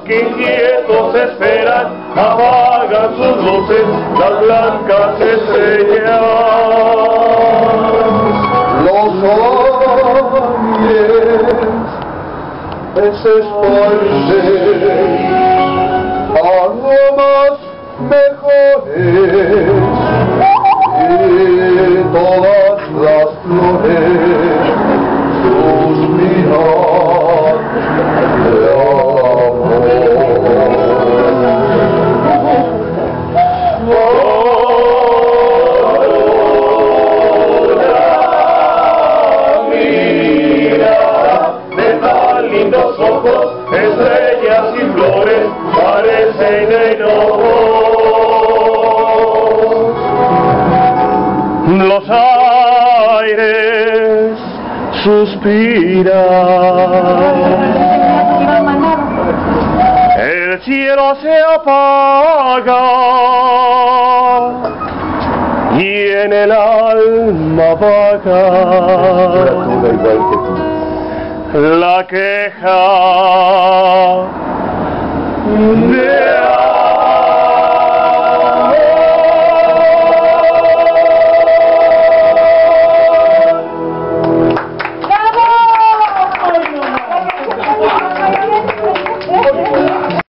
que inquietos esperan, apagan sus luces las blancas estrellas. Los ángeles se esparcen a aromas mejores y todas las flores suspiran de Lindos ojos, estrellas y flores parecen enojos. Los aires suspiran, el cielo se apaga y en el alma vaga la queja de